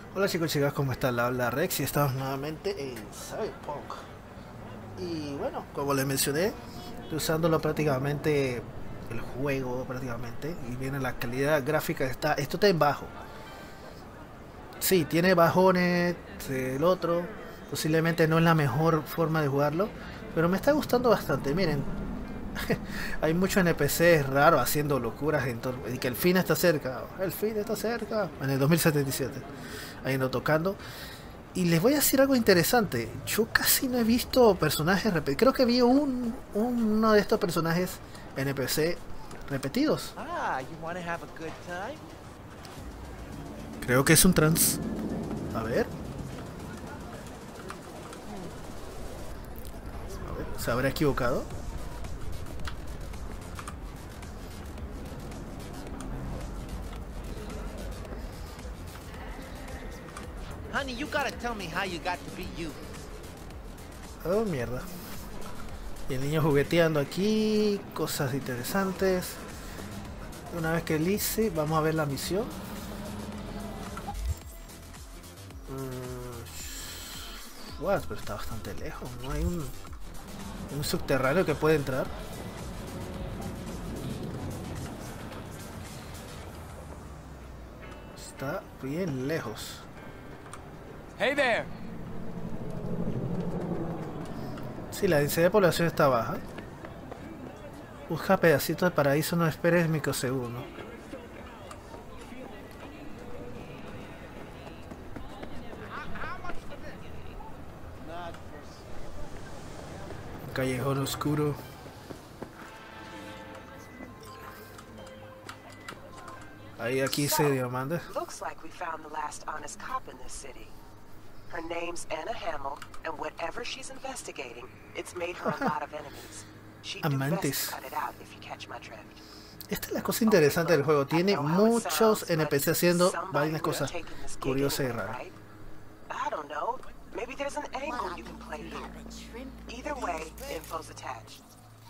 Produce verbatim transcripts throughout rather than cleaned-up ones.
Hola chicos y chicas, ¿cómo están? La habla Rex y estamos nuevamente en Cyberpunk. Y bueno, como les mencioné, estoy usándolo prácticamente el juego prácticamente y viene la calidad gráfica está esto está en bajo. Sí, tiene bajones el otro, posiblemente no es la mejor forma de jugarlo, pero me está gustando bastante. Miren, hay muchos N P Cs raros haciendo locuras en todo, y que el fin está cerca, el fin está cerca en el dos mil setenta y siete. Ahí ando tocando. Y les voy a decir algo interesante. Yo casi no he visto personajes repetidos. Creo que vi un, uno de estos personajes N P C repetidos. Ah, you want to have a good time? Creo que es un trans. A ver. A ver. ¿Se habrá equivocado? Honey, you gotta tell me how you got to be you. Oh, mierda. Y el niño jugueteando aquí. Cosas interesantes. Una vez que lice, vamos a ver la misión. Mm, what? Pero está bastante lejos. No hay un, un subterráneo que puede entrar. Está bien lejos. Hey there. Sí, la densidad de población está baja. Busca pedacitos de paraíso, no esperes microsegundos. Un callejón oscuro. Ahí aquí se diamante. Looks like we found the last honest cop in this city. Her name's Anna Hamill, and whatever she's investigating, it's made her a lot of enemies. She'd do best Amantes. to cut it out if you catch my drift. Esta es la cosa interesante del juego. Tiene muchos N P C haciendo varias cosas curiosas y raras. I don't know. Maybe there's an angle you can play here. Either way, info's attached.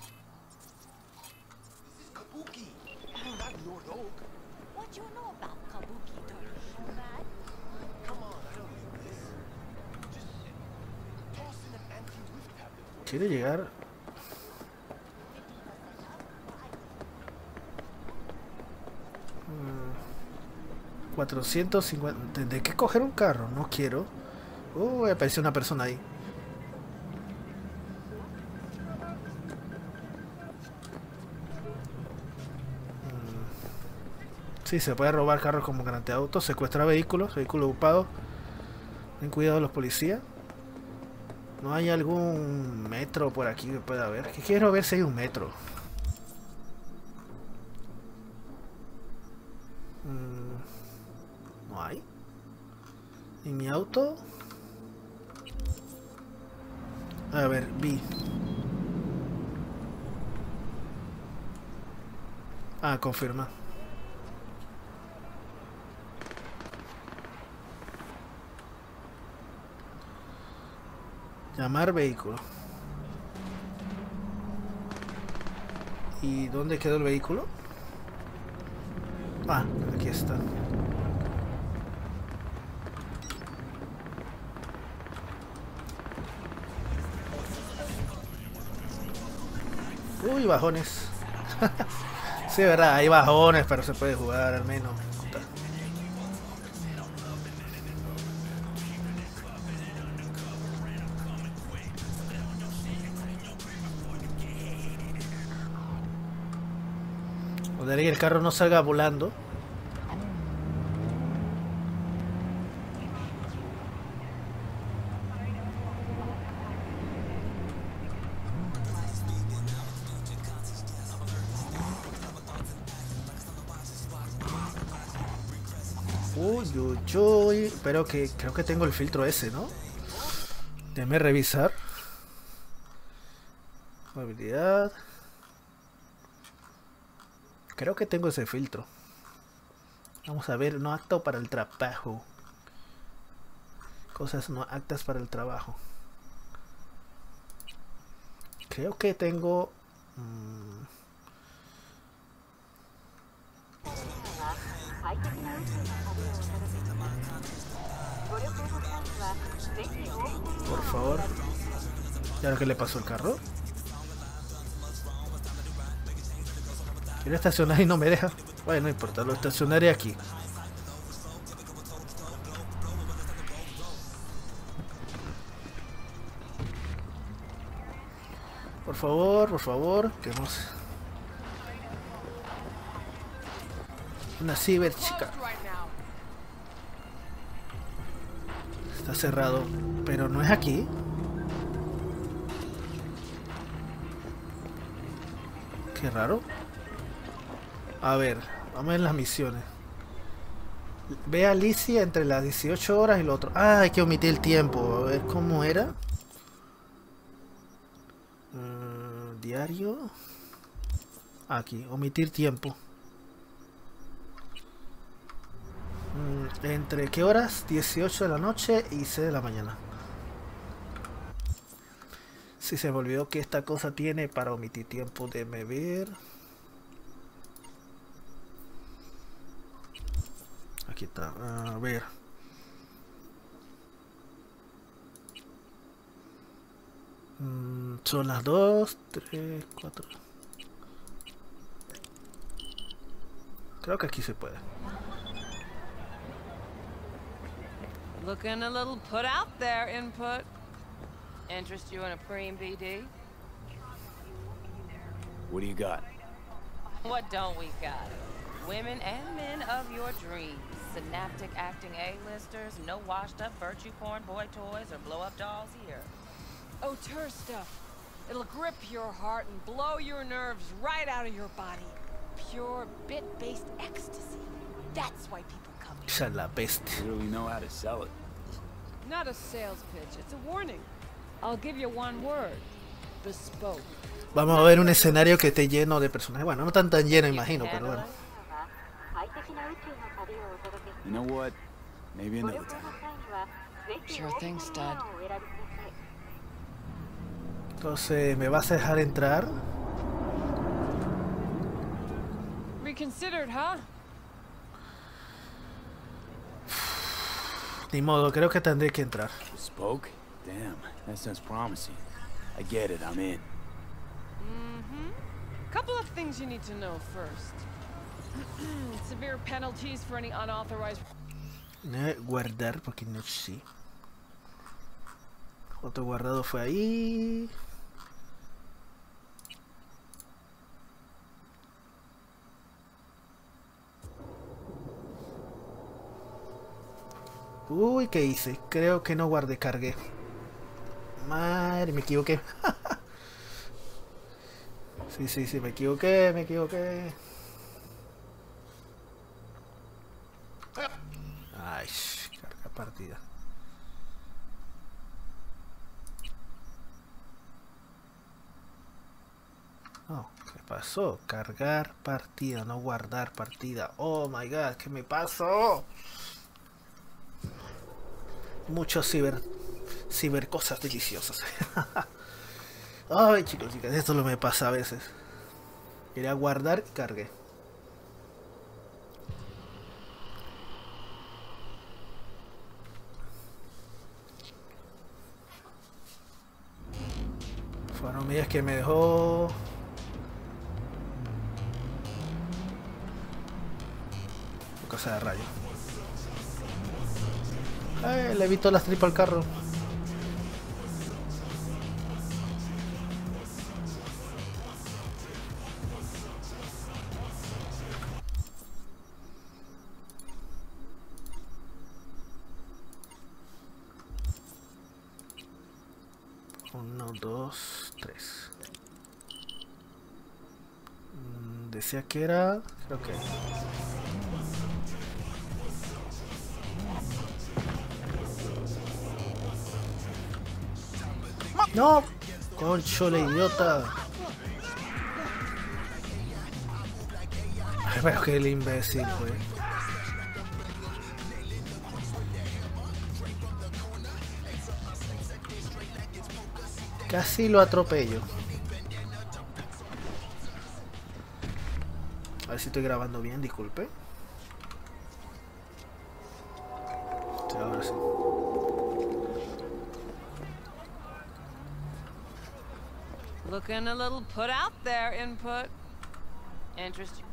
Kabuki. Not Lord Oak. What you know about Kabuki, Doctor Shomad? Come on, I don't need this. Just toss in an anti-whiff tablet. Quiere llegar. Mm, cuatrocientos cincuenta. Tendré que coger un carro. No quiero. Uh, apareció una persona ahí. Sí, se puede robar carros como Grand Theft Auto, secuestrar vehículos, vehículos ocupados. Ten cuidado los policías. ¿No hay algún metro por aquí que pueda haber? Que quiero ver si hay un metro. Mm, no hay. ¿Y mi auto? A ver, vi. Ah, confirma. Llamar vehículo. ¿Y dónde quedó el vehículo? Ah, aquí está. Uy, bajones. Sí, verdad, hay bajones, pero se puede jugar al menos. Poder que el carro no salga volando. Uy, uy, uy. Pero que creo que tengo el filtro ese, ¿no? Déjame revisar. Movilidad. Creo que tengo ese filtro. Vamos a ver, no apto para el trabajo. Cosas no aptas para el trabajo. Creo que tengo... Mmm, Por favor. ¿Y ahora qué le pasó al carro? Quiero estacionar y no me deja. Bueno, no importa, lo estacionaré aquí. Por favor, por favor, que no se... Una ciber chica. Está cerrado, pero no es aquí. Qué raro. A ver, vamos a ver las misiones. Ve a Alicia entre las dieciocho horas y lo otro. Ah, hay que omitir el tiempo. A ver cómo era. Uh, diario. Aquí, omitir tiempo. Mm, ¿entre qué horas? dieciocho de la noche y seis de la mañana. Si se me olvidó que esta cosa tiene para omitir tiempo. Déjame ver. Aquí está. A ver. Mm, son las dos, tres, cuatro. Creo que aquí se puede. Looking a little put out there, input. Interest you in a preem B D? What do you got? What don't we got? Women and men of your dreams. Synaptic acting A-listers, no washed-up virtue porn boy toys or blow-up dolls here. Auteur stuff. It'll grip your heart and blow your nerves right out of your body. Pure bit-based ecstasy. That's why people come here. Esa es la peste. You really know how to sell it. Not a sales pitch, it's a warning. I'll give you one word. Bespoke. Vamos a ver un escenario que esté lleno de personajes. Bueno, no tan tan lleno, imagino, pero bueno. You know what? Maybe another time. Sure thing, stud. Entonces, ¿me vas a dejar entrar? Reconsidered, huh? Ni modo, creo que tendré que entrar. Spoke? Damn, that sounds promising. I get it, I'm in. Mm-hmm. Couple of things you need to know first. Severe penalties for any unauthorized... Eh, guardar, porque no sé. Otro guardado fue ahí. Uy, ¿qué hice? Creo que no guardé, cargué. Madre, me equivoqué. Sí, sí, sí, me equivoqué, me equivoqué. Ay, carga partida. Oh, ¿qué pasó? Cargar partida, no guardar partida. Oh my god, ¿qué me pasó? Muchos ciber ciber cosas deliciosas. Ay, chicos, chicas, esto lo me pasa a veces. Quería guardar y cargué. Fueron medidas que me dejó. Cosa de rayo. Eh, le evito las tripas al carro. Uno, dos, tres. Mm, decía que era... Creo que... ¡No! ¡Concho, la idiota! Ay, pero que el imbécil, güey. Casi lo atropello. A ver si estoy grabando bien, disculpe. Sí, ahora sí. Looking a little put out there, input. Interest you?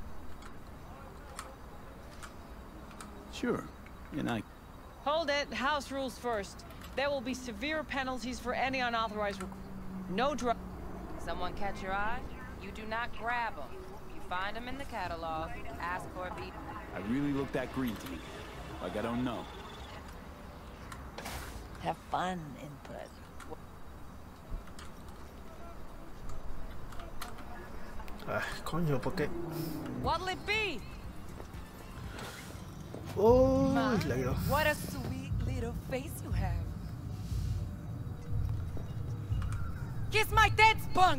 Sure. And I... Hold it. House rules first. There will be severe penalties for any unauthorized rec- No drug. Someone catch your eye? You do not grab them. You find them in the catalog, ask for a beat. I really look that green to me. Like I don't know. Have fun, input. Ah, coño, ¿por qué? What'll it be? Oh, la dio. What a sweet little face you have. Kiss my dead spunk!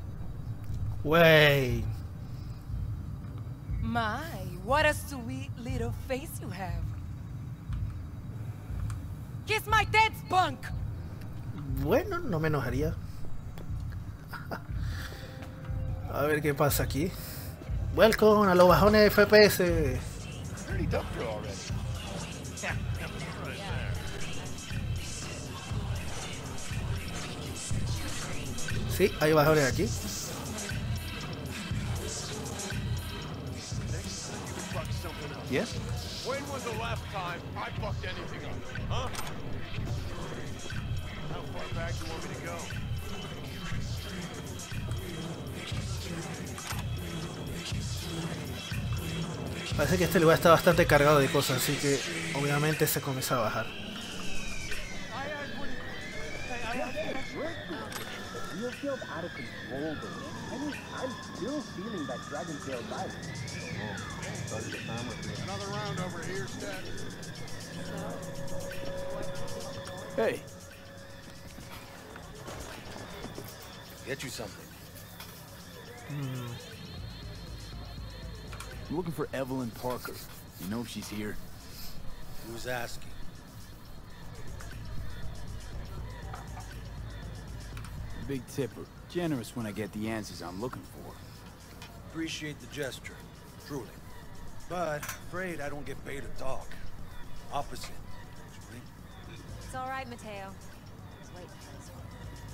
Wey. My, what a sweet little face you have. Kiss my dead spunk! Bueno, no me enojaría. A ver qué pasa aquí. Welcome a los bajones de F P S. Pretty dumb girl already. Sí, hay bajones aquí. Yes? When was the last time I fucked anything up? Huh? How far back do you want me to go? Parece que este lugar está bastante cargado de cosas, así que obviamente se comienza a bajar. You feel out of control, though. I mean, I'm still feeling that Dragon Tail vibe. Another round over here, Stat. Hey. Get you something. I'm looking for Evelyn Parker. You know if she's here? Who's asking? Big tipper. Generous when I get the answers I'm looking for. Appreciate the gesture, truly. But afraid I don't get paid to talk. Opposite. Actually. It's all right, Mateo. Just wait for this one.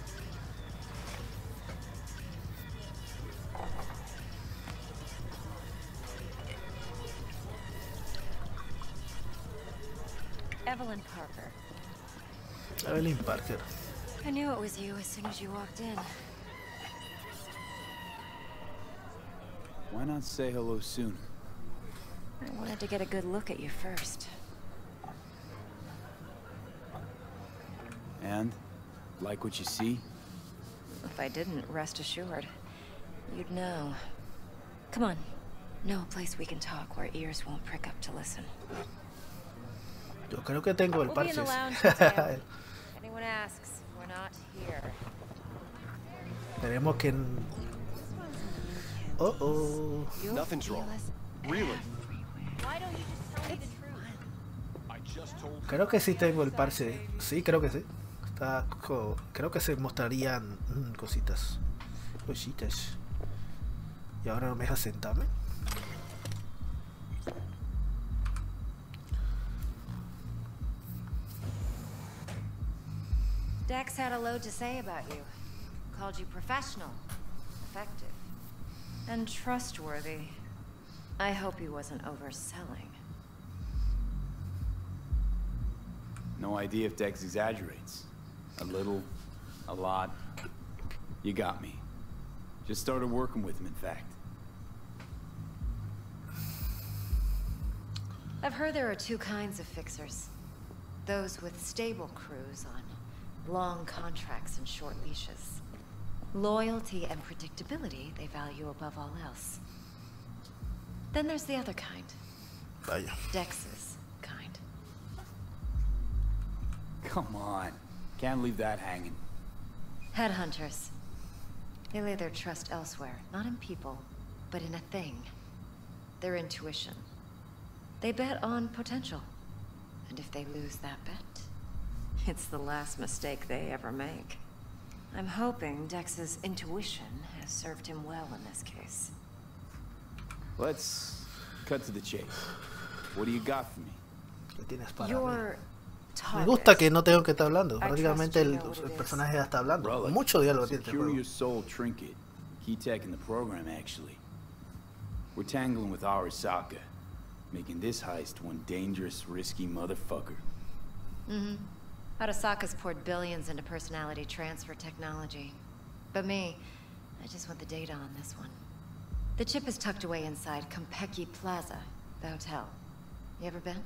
Evelyn Parker. Evelyn Parker. I knew it was you as soon as you walked in. Why not say hello sooner? I wanted to get a good look at you first. And? Like what you see? If I didn't, rest assured, you'd know. Come on. Know a place we can talk where ears won't prick up to listen. Yo creo que tengo el We'll be in the parche. lounge, Mateo. If anyone asks, we're not here. Tenemos que... Oh, oh. You'll Nothing's feel wrong. us Really? Why don't you just tell me the truth? I just told Creo que sí tengo el parche. Sí, creo que sí. Está co- creo que se mostrarían mm, cositas. Cositas. Y ahora no me deja sentarme. Dex had a load to say about you. Called you professional, effective, and trustworthy. I hope he wasn't overselling. No idea if Dex exaggerates. A little, a lot. You got me. Just started working with him, in fact. I've heard there are two kinds of fixers. Those with stable crews on long contracts and short leashes. Loyalty and predictability they value above all else. Then there's the other kind. Vaya. Dex's kind. Come on. Can't leave that hanging. Headhunters. They lay their trust elsewhere, not in people, but in a thing. Their intuition. They bet on potential. And if they lose that bet, it's the last mistake they ever make. I'm hoping Dex's intuition has served him well in this case. Let's cut to the chase. What do you got for me? ¿Qué tienes para mí? You're Me gusta que no tengo que estar hablando. I Prácticamente trust you el, know what el it personaje ya está hablando. Relic. Mucho diálogo tiene este Secure juego. your soul trinket. Key tech in the program, actually. We're tangling with Arasaka, making this heist one dangerous, risky motherfucker. Mm-hmm. Arasaka's poured billions into personality transfer technology. But me, I just want the data on this one. The chip is tucked away inside Konpeki Plaza, the hotel. You ever been?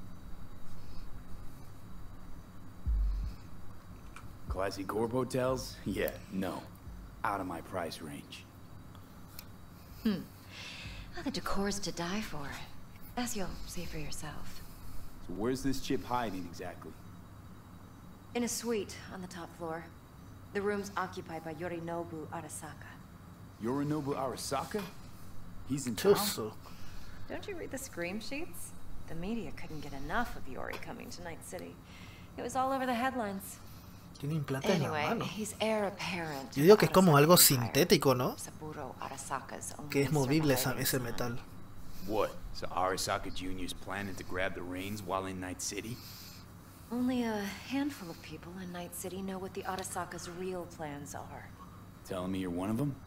Classy Corp hotels? Yeah, no. Out of my price range. Hmm. Well, the decor's to die for. As you'll see for yourself. So where's this chip hiding exactly? In a suite on the top floor. The room's occupied by Yorinobu Arasaka. Yorinobu Arasaka? He's in town? Chuso. Don't you read the scream sheets? The media couldn't get enough of Yori coming to Night City. It was all over the headlines. Tiene implantes en la Anyway, mano. he's heir apparent. Yo digo que es como algo Arasaka Empire. sintético, ¿no? Saburo Arasaka's only Que es movible esa- surviving ese son. metal. What? So Arasaka Junior's planning to grab the reins while in Night City? Only a handful of people in Night City know what the Arasaka's real plans are. Telling me you're one of them?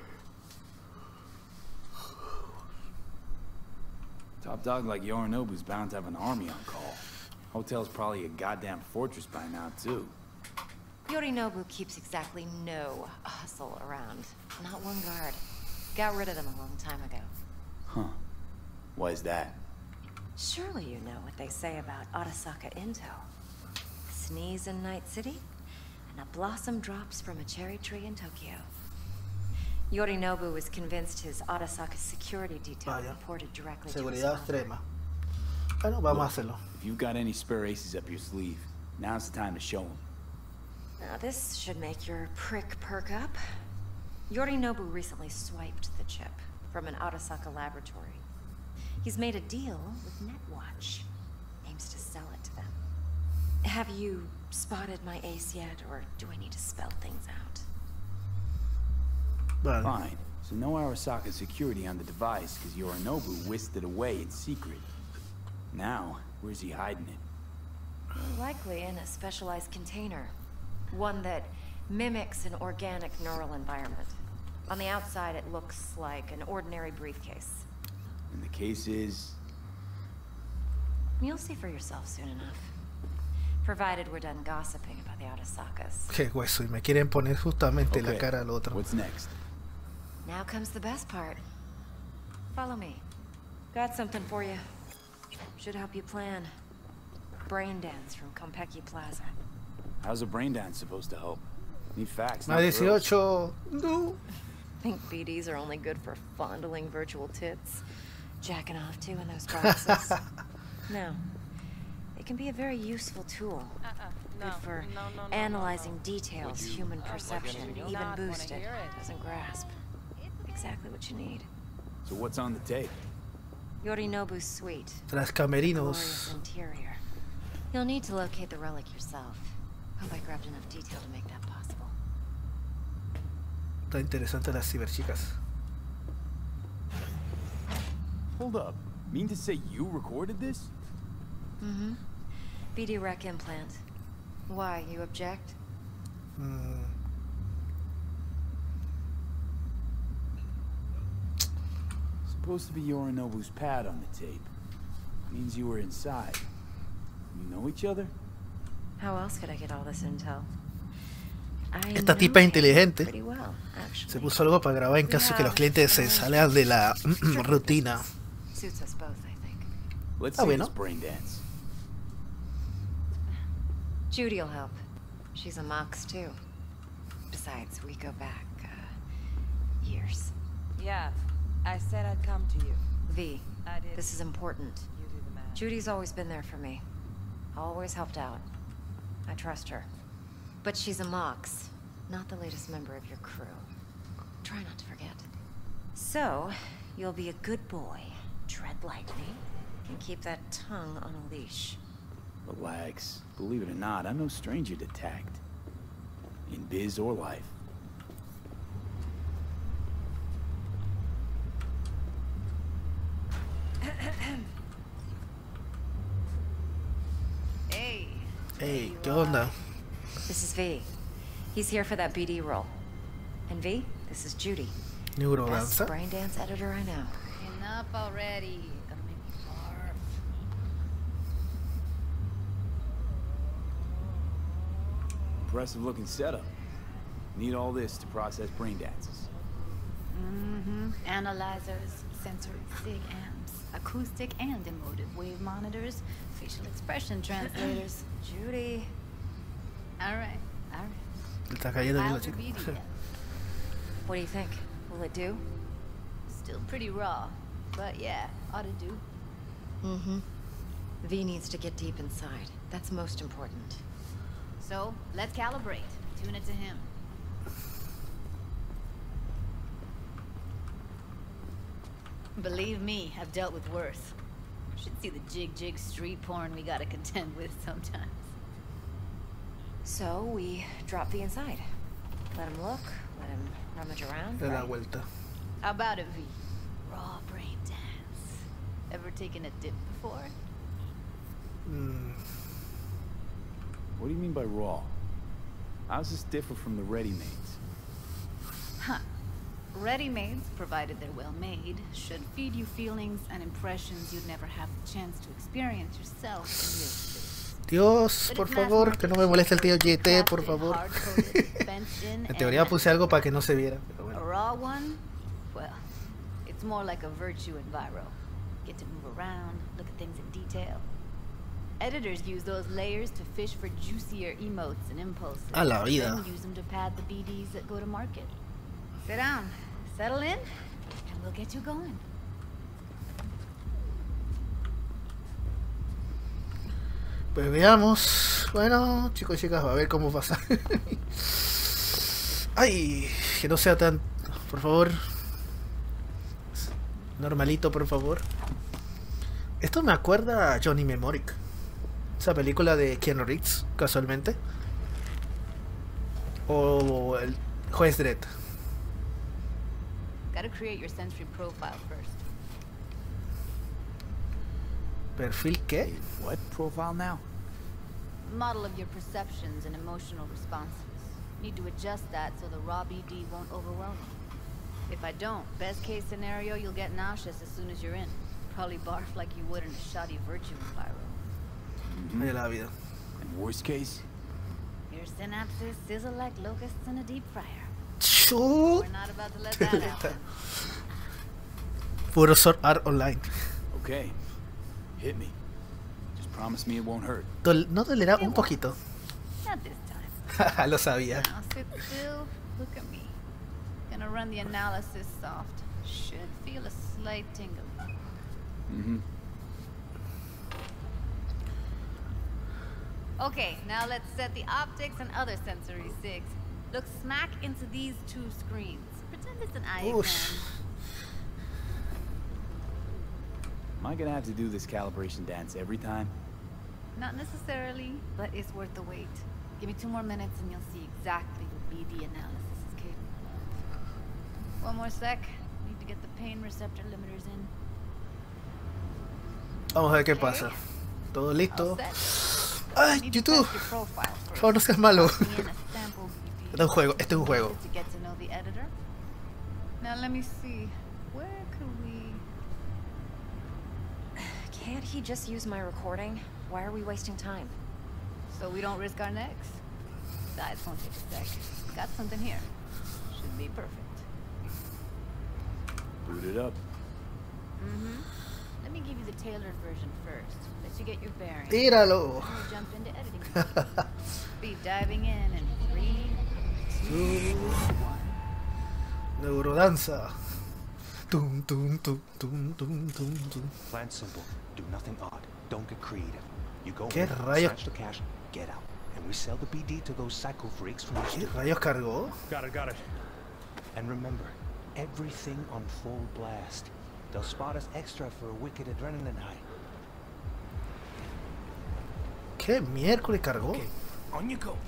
Top dog like Yorinobu's bound to have an army on call. Hotel's probably a goddamn fortress by now, too. Yorinobu keeps exactly no hustle around. Not one guard. Got rid of them a long time ago. Huh. Why is that? Surely you know what they say about Arasaka Intel. Sneeze in Night City, and a blossom drops from a cherry tree in Tokyo. Yorinobu was convinced his Arasaka security detail Vaya. reported directly to his Seguridad father. extrema. Bueno, vamos a hacerlo. If you've got any spare aces up your sleeve, now's the time to show them. Now this should make your prick perk up. Yorinobu recently swiped the chip from an Arasaka laboratory. He's made a deal with Netwatch. Aims to sell it to them. Have you spotted my ace yet, or do I need to spell things out? Vale. Fine. So no Arasaka security on the device because Yorinobu whisked it away in secret. Now, where's he hiding it? Likely in a specialized container. One that mimics an organic neural environment. On the outside, it looks like an ordinary briefcase. And the case is... You'll see for yourself soon enough. Provided we're done gossiping about the Arasakas. Qué hueso. Y me quieren poner justamente la Okay, cara al otro. what's next? Now comes the best part. Follow me. Got something for you. Should help you plan. Brain dance from Konpeki Plaza. How's a brain dance supposed to help? Need facts, Más not thrills. dieciocho. No. Think B Ds are only good for fondling virtual tits? Jacking off to in those boxes? No. It can be a very useful tool. Uh-uh. No. Good for no, no, no, analyzing no, no. details Would you, human uh, like perception, anything else? even Not wanna boosted, hear it. doesn't grasp. Exactly what you need. So what's on the tape? Yorinobu's suite. Tras Glorious camerinos. interior. You'll need to locate the relic yourself. Hope I grabbed enough detail to make that possible. Está interesante las ciberchicas. Hold up. Mean to say you recorded this? Mm-hmm. B D Rec implant. Why, you object? Mm. Supposed to be Yorinobu's pad on the tape. Means you were inside. You know each other? How else could I get all this intel? I Esta know tipa es him inteligente. pretty well, actually. Se puso algo para grabar en caso que los clientes se salgan de la rutina. Suits us both, I think. Let's Ah, see bueno. this brain dance. Judy'll help. She's a Mox too. Besides, we go back, uh, years. Yeah, I said I'd come to you. V, I did. this is important. You do the math. Judy's always been there for me. Always helped out. I trust her. But she's a Mox, not the latest member of your crew. Try not to forget. So, you'll be a good boy, tread lightly, and keep that tongue on a leash. Relax. Believe it or not, I'm no stranger to tact. In biz or life. Hey, Hey, ¿qué onda? This is V. He's here for that B D role. And V, this is Judy. Best Neurodanza. brain dance editor I know. Enough already. Gonna make me barf. Impressive looking setup. Need all this to process brain dances. Mm-hmm. Analyzers, sensory sig amps, acoustic and emotive wave monitors, facial expression translators. Judy. All right, all right. Le está cayendo bien la How's your chica. B D yet? What do you think? Will it do? Still pretty raw, but yeah, ought to do. Mm-hmm. V needs to get deep inside. That's most important. So, let's calibrate. Tune it to him. Believe me, I've dealt with worse. Should see the jig-jig street porn we gotta contend with sometimes. So we drop V inside. Let him look, let him rummage around. Le da right? vuelta. How about it, V? Raw brain dance. Ever taken a dip before? Mm, What do you mean by raw? How's this differ from the ready-mades? Huh. Ready-mades, provided they're well made, should feed you feelings and impressions you'd never have the chance to experience yourself in real space. Dios, But por it's mass favor, market que no me moleste el tío sugar, G T, por crafted, favor. hard-coded, fenced-in, En teoría and puse algo para que no se viera, pero a bueno. raw one? Well, it's more like a virtue in Viro. Get to move around, look at things in detail. Editors use those layers to fish for juicier emotes and impulses. A la vida. Then use them to pad the B Ds that go to market. Sit down, settle in, and we'll get you going. Pues veamos. Bueno, chicos y chicas, a ver cómo pasa. Ay, que no sea tan... Por favor. Normalito, por favor. Esto me acuerda a Johnny Mnemonic. Esa película de Keanu Reeves, casualmente. O el Juez Dredd. Gotta create your sensory profile first. ¿Perfil qué? Hey, what profile now? Model of your perceptions and emotional responses. Need to adjust that so the raw B D won't overwhelm you. If I don't, best case scenario, you'll get nauseous as soon as you're in. Probably barf like you would in a shoddy virtue environment. Ay, la vida. And worst case? Your synapses sizzle like locusts in a deep fryer. Chut. We're not about to let that happen. Puro Sword Art Online. Okay. Hit me. Just promise me it won't hurt. Dol- ¿No dolerá un poquito? Not this time. Lo sabía. Now sit still, look at me. Gonna run the analysis soft. Should feel a slight tingle. Mm-hmm. Okay, now let's set the optics and other sensory sigs. Look smack into these two screens. Pretend it's an eye Oof. exam. Am I gonna have to do this calibration dance every time? Not necessarily, but it's worth the wait. Give me two more minutes and you'll see exactly what B D analysis is capable of. One more sec. Need to get the pain receptor limiters in. Vamos a ver qué pasa. Todo listo. All set. Ay, Need to YouTube. test your profile Por first. favor, no seas malo. Copy in a sample B D. Este es un juego. Este es un juego. To get to know the editor. Now let me see. Where could we? Can't he just use my recording? Why are we wasting time? So we don't risk our necks. Besides, won't take a sec. Got something here. Should be perfect. Boot it up. Mm-hmm. Let me give you the tailored version first. Let you get your bearings. Tíralo. Then we'll jump into editing. mode. Be diving in in three, two, one. Neurodanza. Tum, tum, tum, tum, tum, tum, tum. Plan simple. Do nothing odd. Don't get creative. You go ¿Qué in, rayos? snatch the cash, get out. And we sell the B D to those psycho freaks from the ¿Qué studio. rayos cargó? Got it, got it. And remember, everything on full blast. They'll spot us extra for a wicked adrenaline high. ¿Qué miércoles cargó? Okay, on you go.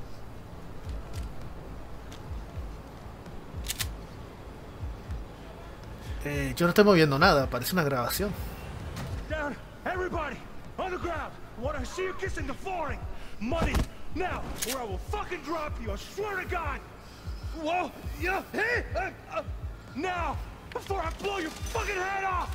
Eh, yo no estoy moviendo nada, parece una grabación. Down, everybody, on the ground. I want to see you kissing the flooring. money! Now, or I will fucking drop you, I swear to God! Whoa, yeah, hey, uh, uh, now, before I blow your fucking head off!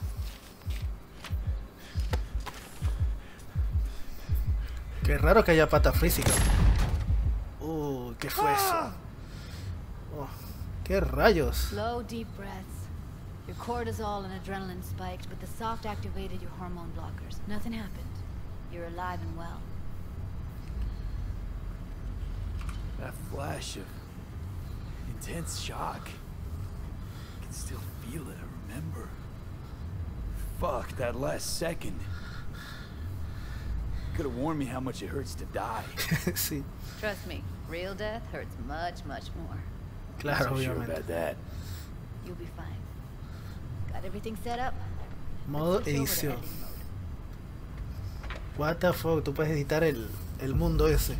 Qué raro que haya pata física. Uh, ¿qué fue eso? Oh, ¿qué rayos? Slow, deep breaths. Your cortisol and adrenaline spiked, but the soft activated your hormone blockers. Nothing happened. You're alive and well. That flash of intense shock. I can still feel it, I remember. Fuck, that last second. Could have warned me how much it hurts to die. Sí. Trust me, real death hurts much, much more. Claro, I'm so sure obviamente. about that. You'll be fine. Got everything set up? Modo Let's switch over to edición. editing mode. What the fuck, tú puedes editar el, el mundo ese.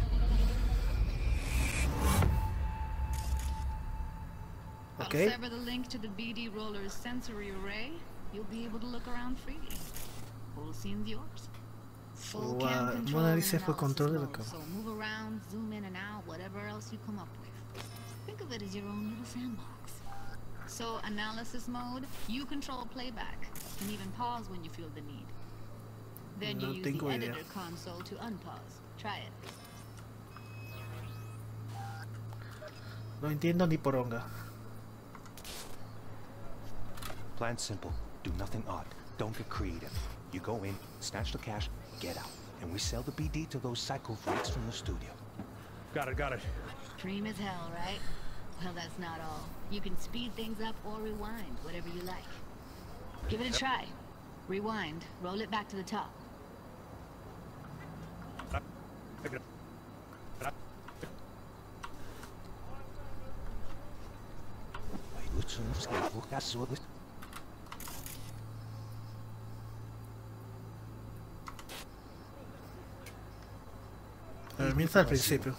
Okay. I'll sever the link to the B D Roller's sensory array. You'll be able to look around freely. Whole scene's yours. Full Wow, cam control Mona and Lisa fue analysis control de la mode, cámara. so move around, zoom in and out, whatever else you come up with. Think of it as your own little sandbox. So analysis mode, you control playback, and even pause when you feel the need. Then you No use the tengo idea. editor console to unpause. Try it. No entiendo ni poronga. Plan simple. Do nothing odd. Don't get creative. You go in, snatch the cash, get out. And we sell the B D to those psycho freaks from the studio. Got it, got it. Dream as hell, right? Well, that's not all. You can speed things up or rewind, whatever you like. Give it a try. Rewind. Roll it back to the top. Comienza al principio.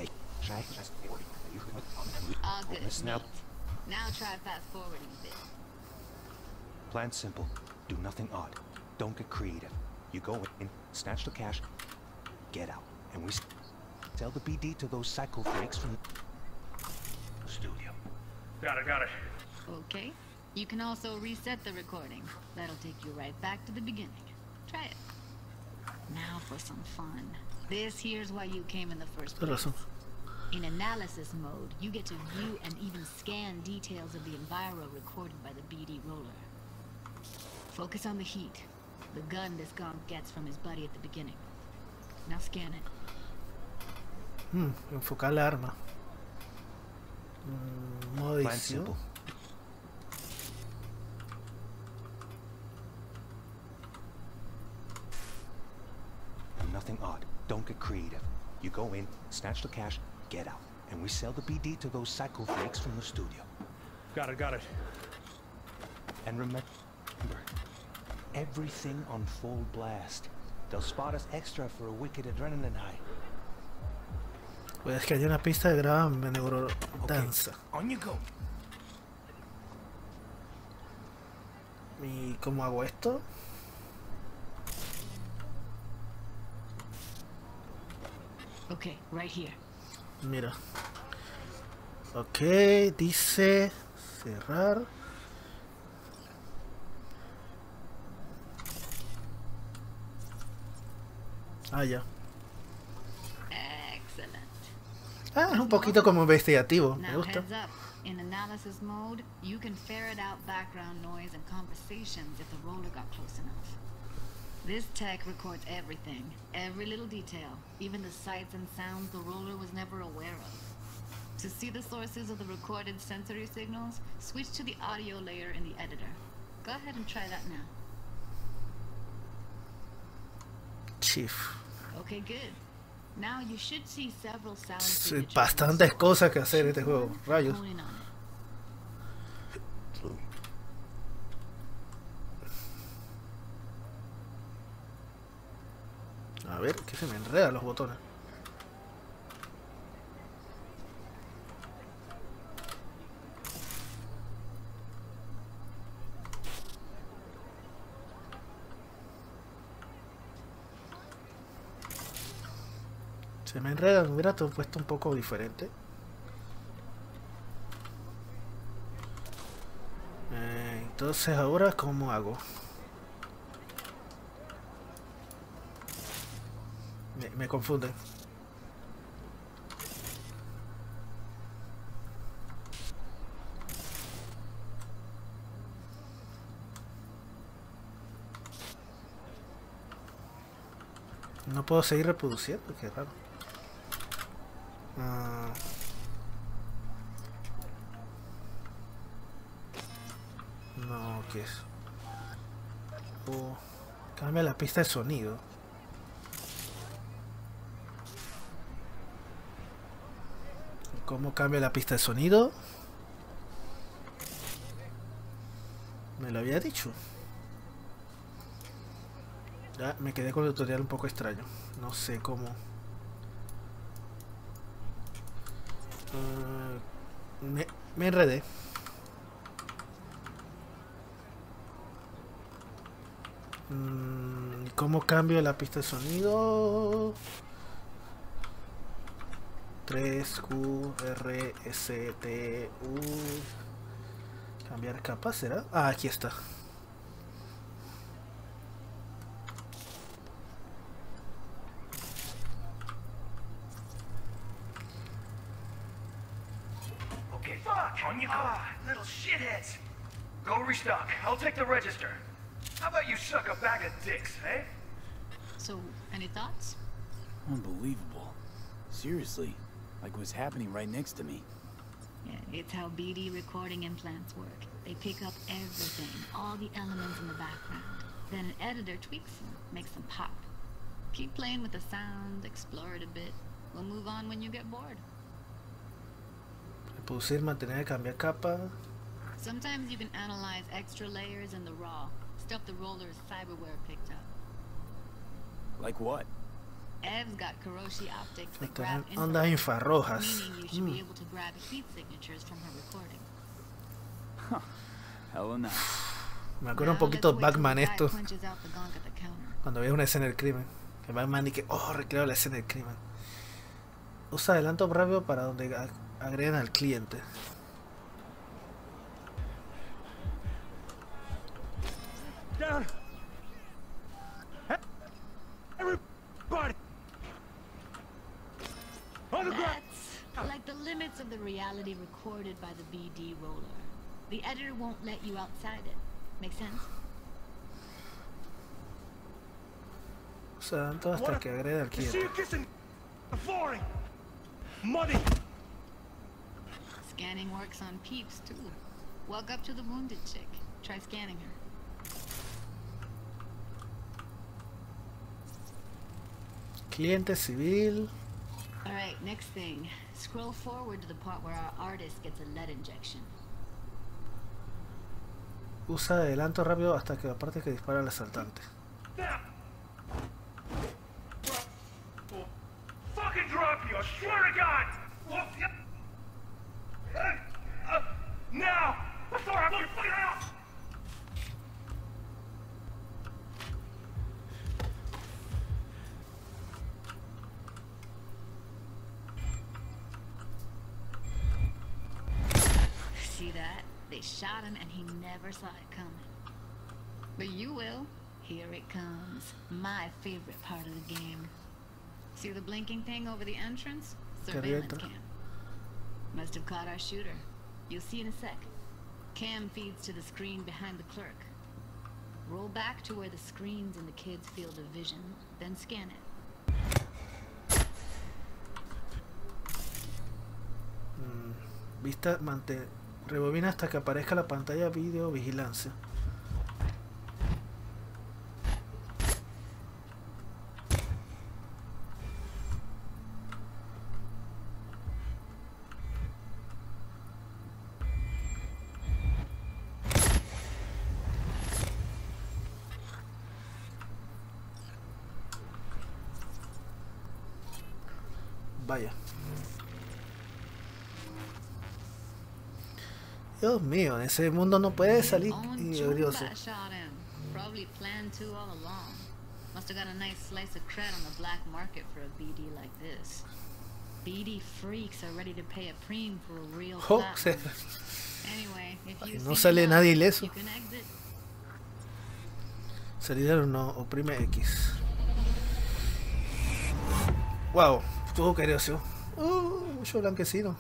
All good. Listen up. Neat. Now try fast forwarding a bit. Plan simple. Do nothing odd. Don't get creative. You go in, snatch the cash, get out. And we s- sell the B D to those psycho freaks from the studio. Got it, got it. Okay. You can also reset the recording. That'll take you right back to the beginning. Try it. Now for some fun. This here's why you came in the first Tienes place. razón. In analysis mode, you get to view and even scan details of the enviro recorded by the B D roller. Focus on the heat, the gun this gonk gets from his buddy at the beginning. Now scan it. Hmm, enfocar la arma. Mm, modo Plan edición. simple. Do nothing odd. Don't get creative. You go in, snatch the cash, get out. And we sell the B D to those psycho freaks from the studio. Got it, got it. And remember, everything on full blast. They'll spot us extra for a wicked adrenaline high. Pues es que hay una pista de gran Okay, neurodanza. on you go. ¿Y cómo hago esto? Okay, right here. Mira. Ok, dice cerrar. Ah, ya. Excellent. Ah, es un poquito como investigativo. Me Now gusta. heads up. In analysis mode, you can ferret out background noise and conversations if the roller got close enough. This tech records everything, every little detail, even the sights and sounds the roller was never aware of. To see the sources of the recorded sensory signals, switch to the audio layer in the editor. Go ahead and try that now. Chief. Okay, good. Now you should see several sound Sí, signatures. bastantes cosas que hacer este juego. Rayos. Hone in on it. A ver, que se me enredan los botones. Se me enreda, me hubiera puesto un poco diferente. Eh, entonces ahora, ¿cómo hago? Me, me confunde. No puedo seguir reproduciendo, qué raro. Uh, no, ¿qué es? Oh, cambia la pista de sonido. ¿Cómo cambia la pista de sonido? Me lo había dicho. Ya me quedé con el tutorial un poco extraño. No sé cómo. Uh, me, me enredé. Mm, ¿Cómo cambio la pista de sonido? tres Q R S T U. Cambiar capa, ¿será? Ah, aquí está. On you go. Ah, little shitheads. Go restock. I'll take the register. How about you suck a bag of dicks, eh? So, any thoughts? Unbelievable. Seriously, like what's happening right next to me. Yeah, it's how B D recording implants work. They pick up everything, all the elements in the background. Then an editor tweaks them, makes them pop. Keep playing with the sound, explore it a bit. We'll move on when you get bored. Reproducir, mantener, cambiar capa. Sometimes you can analyze extra layers in the raw, stuff the roller's cyberware picked up. Like what? Ev's got Kiroshi optics that Tener grab ondas infrared, infrarrojas. meaning you should Mm. be able to grab heat signatures from her recording. Huh. Hella nice. Me acuerdo un Now poquito let's wait till Batman the guy esto. punches out the gunk at the counter. Cuando veía una escena del crimen. Que Batman y que, oh, recreo la escena del crimen. Usa adelanto rápido para donde ag- agregan al cliente. Down. Everybody. On the ground. That's like the limits of the reality recorded by the B D roller. The editor won't let you outside it. Make sense? Usa adelanto hasta que agrega al See cliente. you kissing the flooring. Muddy. Scanning works on peeps too. Walk up to the wounded chick. Try scanning her. Cliente civil. Alright, next thing. Scroll forward to the part where our artist gets a lead injection. Usa adelanto rápido hasta que la parte que dispara al asaltante. Fucking drop you, I swear to God! Well, yeah. uh, uh, now! Before I put fucking out! See that? They shot him and he never saw it coming. But you will. Here it comes. My favorite part of the game. See the blinking thing over the entrance? Surveillance cam. Must have caught our shooter. You'll see in a sec. Cam feeds to the screen behind the clerk. Roll back to where the screen's in the kid's field of vision, then scan it. Mm, vista, mante, rebobina hasta que aparezca la pantalla video vigilancia. Vaya. Dios mío, en ese mundo no puede salir Owen y Chumba odioso. shot him. Probably planned to all along. Must have got a nice slice of cred on the black market for a B D like this. B D freaks are ready to pay a preem for a real Oh, platinum. Anyway, if you no see sale enough, nadie ileso. you can exit. Salir o no, oprime X. Wow, estuvo curioso. Uh, mucho blanquecino.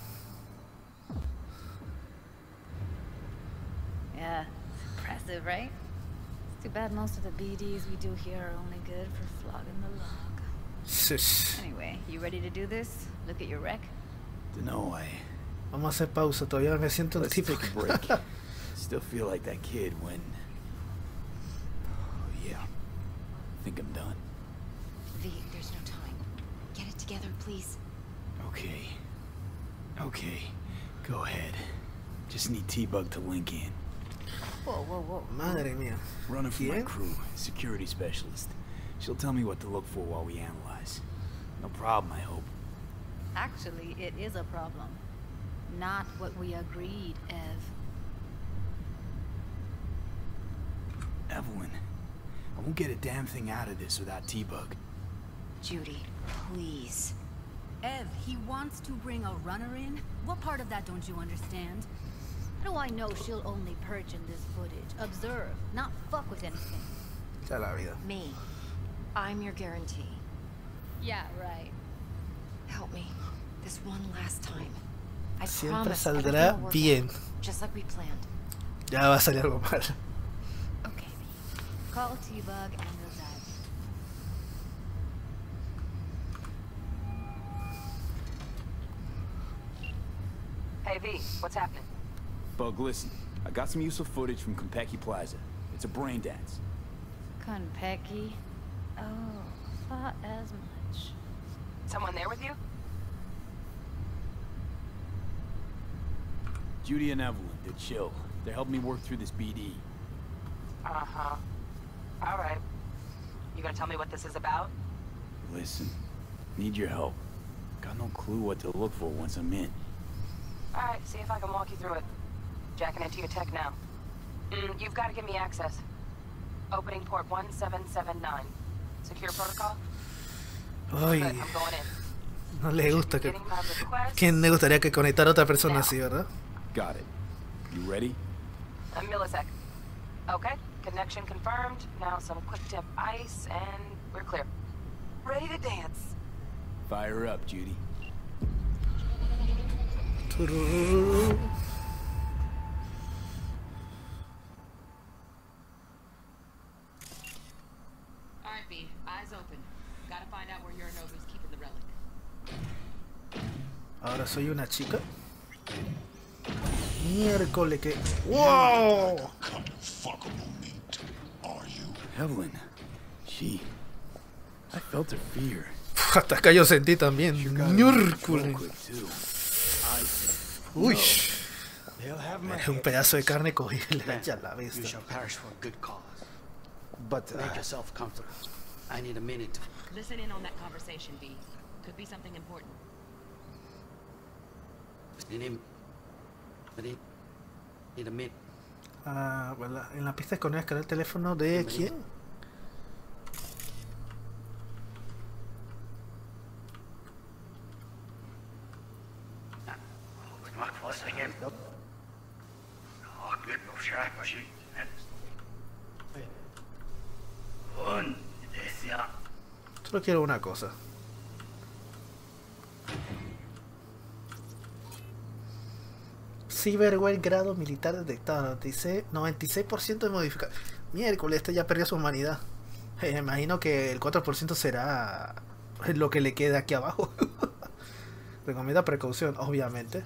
Yeah, it's impressive, right? It's too bad most of the B Ds we do here are only good for flogging the log. Shush. Anyway, you ready to do this? Look at your wreck? No, I... Vamos a hacer pausa, todavía me siento un Let's típico. take a break. Still feel like that kid when... Oh, yeah. I think I'm done. V, there's no time. Get it together, please. Okay. Okay. Go ahead. Just need T-Bug to link in. Whoa, whoa, whoa. Madre mía. Running for my ¿Quién? crew, security specialist. She'll tell me what to look for while we analyze. No problem, I hope. Actually, it is a problem. Not what we agreed, Ev. Evelyn, I won't get a damn thing out of this without T-Bug. Judy, please. Ev, he wants to bring a runner in? What part of that don't you understand? How do I know she'll only perch in this footage? Observe, not fuck with anything. Ya la vida. Me. I'm your guarantee. Yeah, right. Help me. This one last time. I Siempre promise saldrá everything will work bien. out, just like we planned. Ya va a salir algo mal. Okay, call T-Bug and we'll dive in. Hey, V, what's happening? Bug, listen. I got some useful footage from Konpeki Plaza. It's a brain dance. Konpeki? Oh, thought as much. Someone there with you? Judy and Evelyn, they're chill. They're helping me work through this B D. Uh-huh. All right. You gonna tell me what this is about? Listen, need your help. Got no clue what to look for once I'm in. All right, see if I can walk you through it. Jacking into your tech now. Mm, you've got to give me access. Opening port one seven seven nine. Secure protocol? Ay, Good, I'm going in. no le gusta que... Getting my request. ¿Quién le gustaría que conectara a otra persona así, verdad? Got it. You ready? A millisec. Okay, connection confirmed. Now some quick tip ice, and we're clear. Ready to dance. Fire up, Judy. Turururu. Alright, B. Eyes open. Gotta find out where Yorinobu's keeping the relic. Ahora soy una chica. Miércoles que... ¡Wow! Evelyn, she... I felt her fear. Hasta acá yo sentí también. Miércoles. Uy. Es un pedazo de carne cogida y le echa la You vista. shall perish for a good cause. But make yourself comfortable. I need a minute. Listen in on that conversation, B. Could be something important. Need him. Need, need a minute. Ah, ¿verdad? En la pista de conectar el teléfono de quién? Solo quiero una cosa. Cyberware grado militar detectado. noventa y seis por ciento de modificación. Miércoles, este ya perdió su humanidad. Eh, imagino que el cuatro por ciento será lo que le queda aquí abajo. Recomienda precaución, obviamente.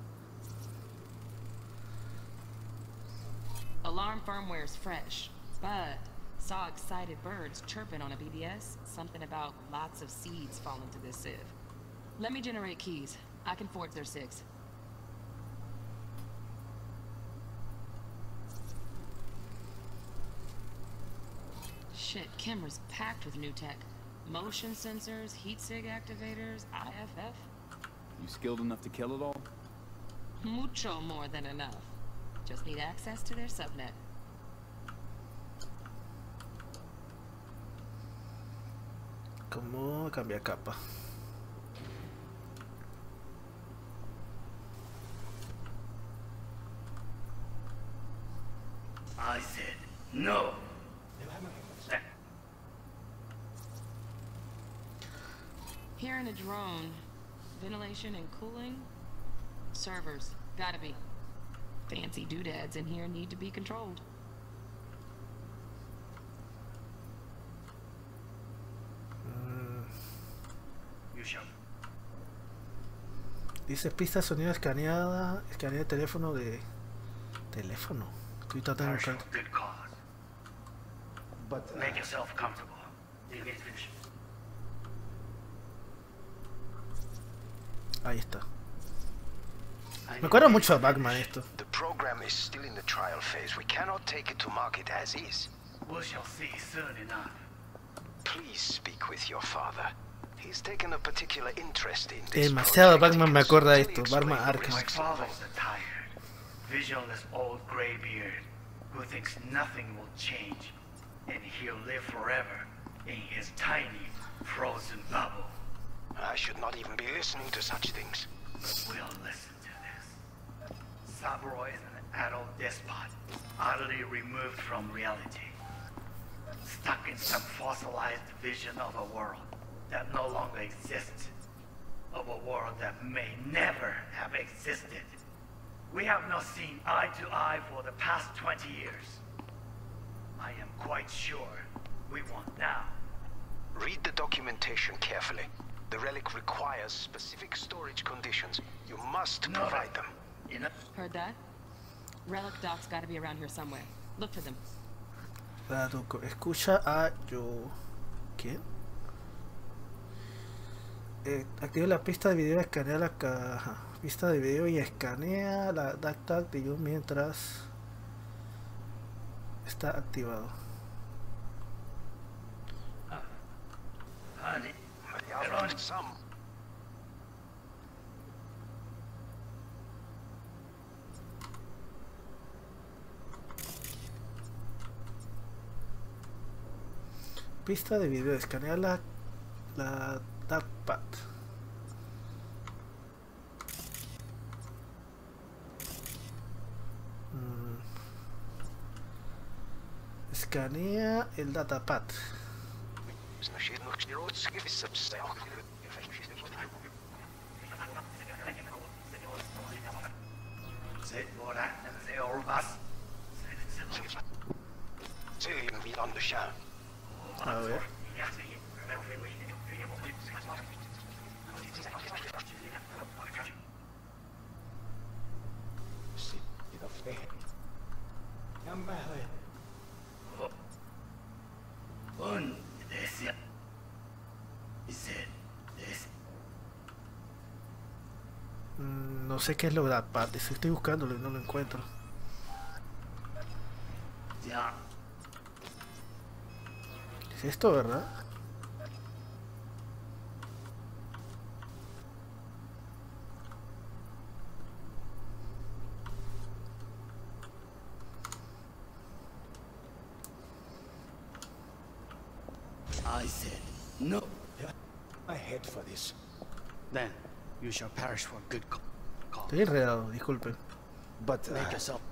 Alarm firmware's fresh, but saw excited birds chirping on a B B S. Something about lots of seeds falling to this sieve. Let me generate keys. I can forge their SIGs. Shit, Kimmer's packed with new tech. Motion sensors, heat sig activators, I F F. You skilled enough to kill it all? Mucho more than enough. Just need access to their subnet. ¿Cómo cambiar capa? I said no. Here in a drone, ventilation and cooling, servers, gotta be. Fancy doodads in here need to be controlled. You shall. Dice pista de sonido escaneada, escanea de teléfono de teléfono. Estoy tratando de buscar. Good cause. But uh, make yourself comfortable. Didn't get finished. Ahí está. Me acuerdo mucho a Batman esto. The program is still in the trial phase. We cannot take it to market as is. We shall see soon enough. Please speak with your father. He's taken a particular interest in this. Demasiado Batman me acuerda de esto. Batman Arkham. My father's a tired, visionless old graybeard who thinks nothing will change, and he'll live forever in his tiny, frozen bubble. I should not even be listening to such things. We'll listen to this. Saburo is an adult despot, utterly removed from reality. Stuck in some fossilized vision of a world that no longer exists. Of a world that may never have existed. We have not seen eye to eye for the past twenty years. I am quite sure we won't now. Read the documentation carefully. The relic requires specific storage conditions. You must No, provide them. Heard that? Relic docs gotta be around here somewhere. Look for them. Escucha a yo. ¿Quién? Eh, activa la pista de video, escanea la caja. Pista de video y escanea la D A C tag de yo mientras está activado. Honey, some. Pista de video, escanea la la Darkpad. Mm. Escanea el datapad. A ver. Mm, no sé qué es lo de la parte, si estoy buscándolo y no lo encuentro. Ya. Es esto, ¿verdad? I said no. I head for this. Then you shall perish for a good cause. Estoy enredado, disculpen. But uh, make yourself.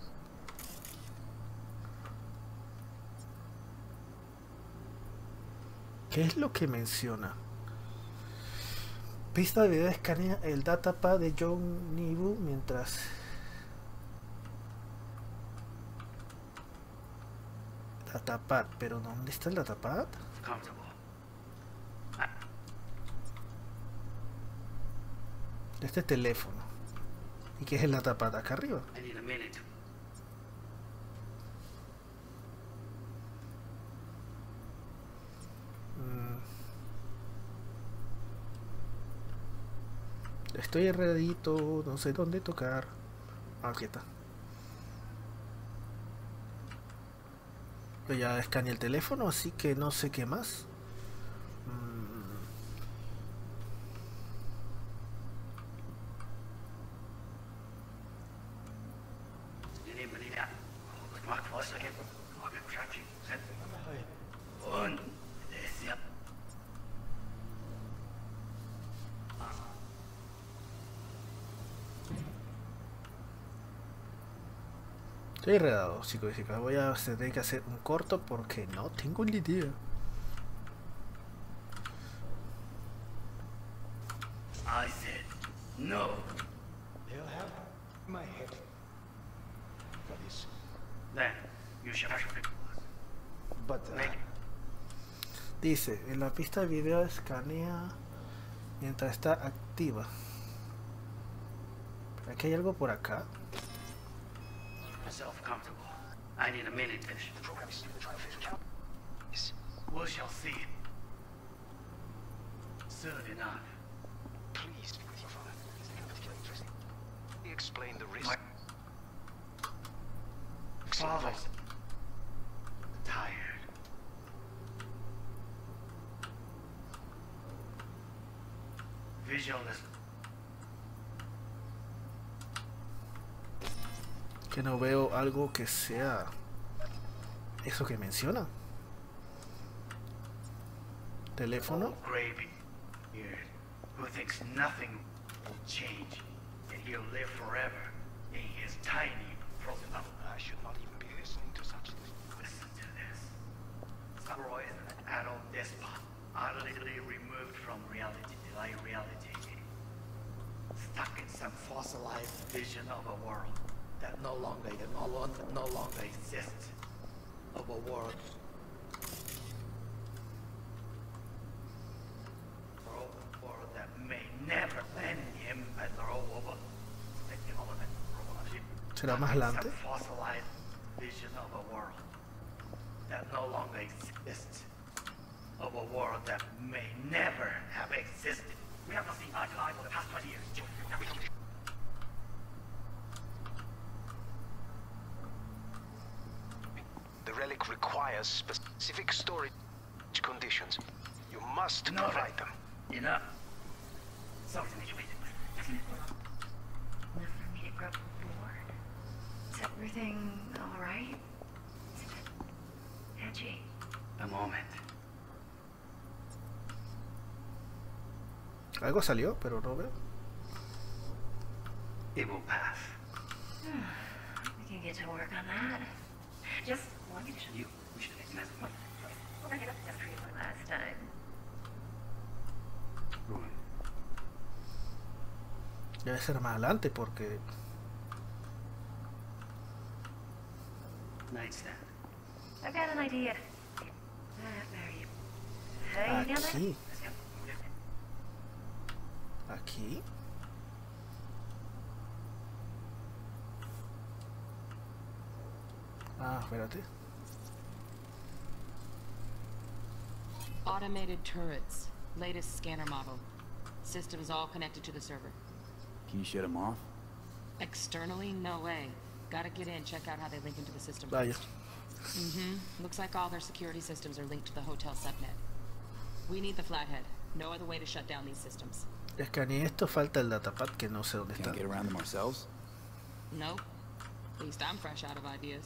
¿Qué es lo que menciona? Pista de video escanea el datapad de John Nibu mientras datapad, pero ¿dónde está el datapad? Este teléfono. ¿Y qué es el datapad? Acá arriba. Estoy enredadito, no sé dónde tocar. Ah, aquí está. Ya escaneé el teléfono, así que no sé qué más. Estoy enredado, chicos y chicas. Voy a tener que hacer un corto porque no tengo ni idea. I said no. They'll have my head for this. Then you shall. But uh, Dice, en la pista de video escanea mientras está activa. Aquí hay algo por acá. Myself comfortable. I need a minute, fish. We shall see. Soon enough. Please, explain the risk. Father's tired. Visual is Que no veo algo que sea eso que menciona. Teléfono. graybeard who thinks nothing will change, and he'll live forever in his tiny frozen bubble. I should not even be listening to such things. Listen to this. Saburo is an adult despot, utterly removed from reality, like reality. Stuck in some fossilized vision of a world that no longer, no longer, no longer exists. Of a world. A world that may never lend him a throw over. ¿Será más adelante? Fossilized vision of a world that no longer exists. Of a world that may never have existed. We have not seen eye to eye for the past twenty years. The relic requires specific storage conditions. You must No, provide them. Enough. Sorry to make you wait. Enough for me to grow bored. Is everything alright? It's a bit edgy. A moment. Algo salió, pero no veo. It will pass. We can get to work on that. Just one condition. You, we should make mess of We'll bring it up just for you one last time. Ruin. Debe ser más adelante porque Nightstand. I've got an idea. Uh, there you. Hey, you know that? aquí, Let's go. aquí. Ah, espérate. Automated turrets. Latest scanner model. Systems all connected to the server. Can you shut them off? Externally, no way. Gotta get in, check out how they link into the system Vaya. first. Mm-hmm. Looks like all their security systems are linked to the hotel subnet. We need the flathead. No other way to shut down these systems. Escaneé esto, falta el datapad que no sé dónde está. Can't get around them ourselves? Nope. At least I'm fresh out of ideas.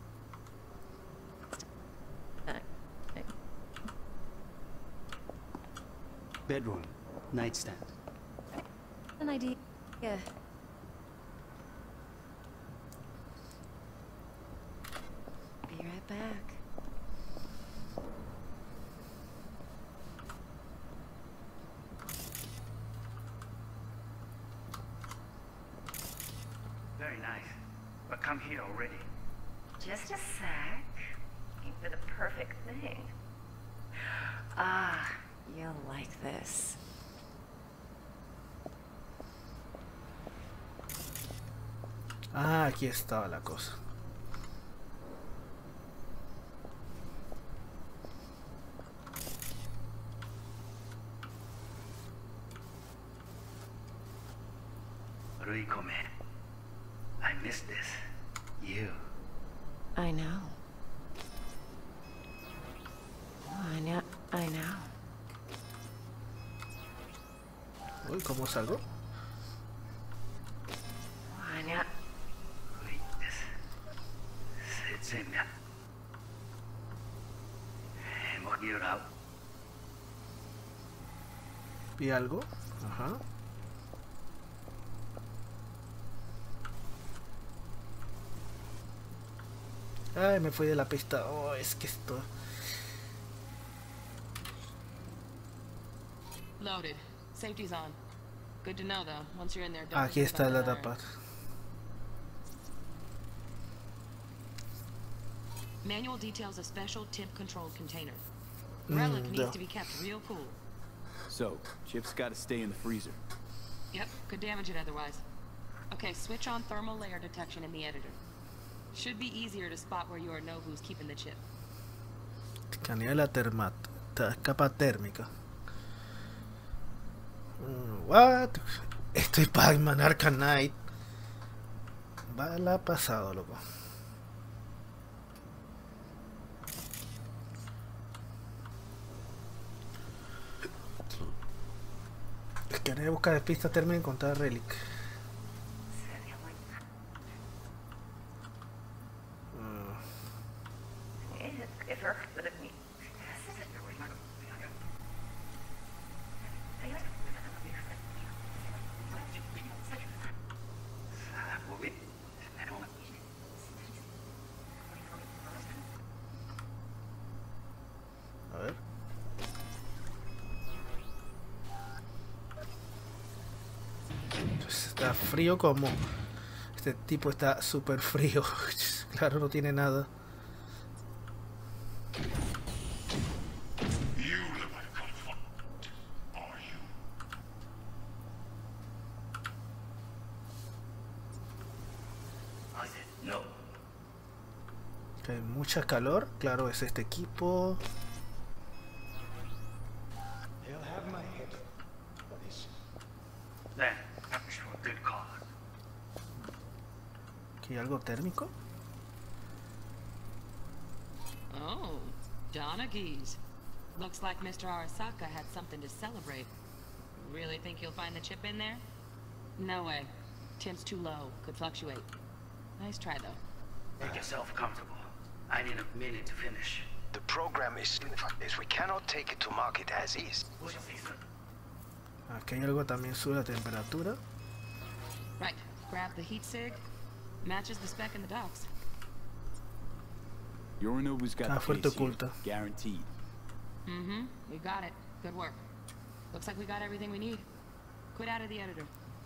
Bedroom. Nightstand. An idea. Yeah. Be right back. Very nice. But come here already. Just a sec. Looking for the perfect thing. Ah, you'll like this. Ah, aquí estaba la cosa. Ruikome. I miss this. You. I know. I know. I know. Uy, ¿cómo salgo? I know. Setsemia. Hemos geared out. Vi algo. Ajá. Ay, me fui de la pista. Oh, es que esto... Loaded. Safety's on. Good to know though. Once you're in there, don't Aquí está la tapa. Manual details a special temp-controlled container. Mm, Relic needs yeah. to be kept real cool. So, Chip's got to stay in the freezer. Yep, could damage it otherwise. Okay, switch on thermal layer detection in the editor. Should be easier to spot where you or know who's keeping the chip. Escanea la termat, capa térmica. Mm, what? Estoy Pac-Man Arkham Knight. Bala pasado, loco. Escanea buscar pista térmica y encontrar relic. Está frío como... Este tipo está súper frío. Claro, no tiene nada. Okay, mucha calor. Claro, es este equipo. ¿Aquí hay algo térmico? Oh, Donaghy's. Looks like Mister Arasaka had something to celebrate. Really think you'll find the chip in there? No way. Temp's too low. Could fluctuate. Nice try, though. Make yourself comfortable. I need a minute to finish. The program is is we cannot take it to market as is. Aquí hay algo también sube la temperatura. Right. Grab the heat sig. Matches the spec in the docks. Yorinobu's got Ah, the fuerte case here, oculta. guaranteed. Mm-hmm. We got it. Good work. Looks like we got everything we need. Quit out of the editor.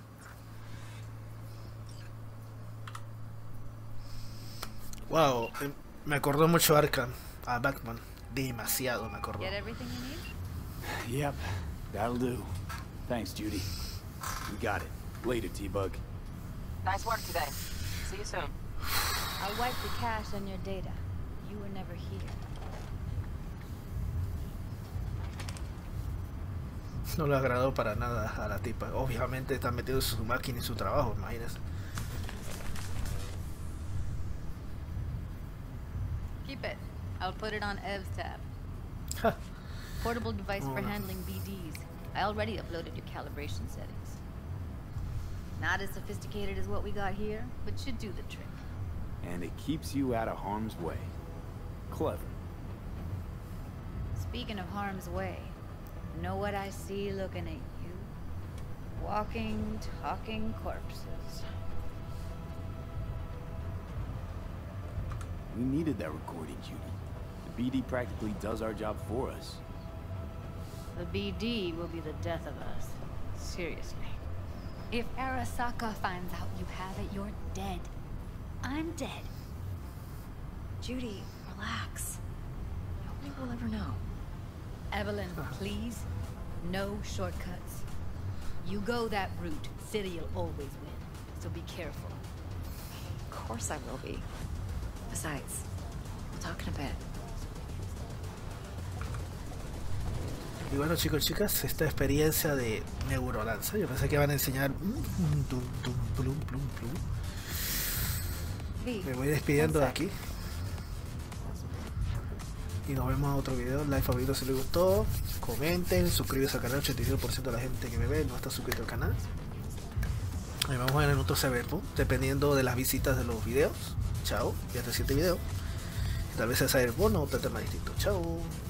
Wow, eh, me acordó mucho Arkham, a Batman. Demasiado me acordó. Get everything you need? Yep, that'll do. Thanks, Judy. We got it. Later, T-Bug. Nice work today. See you soon. I wiped the cache on your data. You were never here. No le agradó para nada a la tipa. Obviamente está metido en su máquina y su trabajo, imagínense. Keep it. I'll put it on Ev's tab. Portable device for handling B Ds. I already uploaded your calibration settings. Not as sophisticated as what we got here, but should do the trick. And it keeps you out of harm's way. Clever. Speaking of harm's way, know what I see looking at you? Walking, talking corpses. We needed that recording, Judy. The B D practically does our job for us. The B D will be the death of us. Seriously. If Arasaka finds out you have it, you're dead. I'm dead. Judy, relax. Nobody will ever know. Evelyn, please. No shortcuts. You go that route, City'll always win. So be careful. Of course I will be. Besides, we'll talk in a bit. Y bueno, chicos y chicas, esta experiencia de Neurodanza, yo pensé que iban a enseñar. Me voy despidiendo de aquí. Y nos vemos en otro video. Like, favorito si les gustó. Comenten, suscríbanse al canal. ochenta y nueve por ciento de la gente que me ve no está suscrito al canal. Ahí vamos a ver en otro server, dependiendo de las visitas de los videos. Chao, y hasta el siguiente video. Tal vez sea Cyberpunk o otro tema distinto. Chao.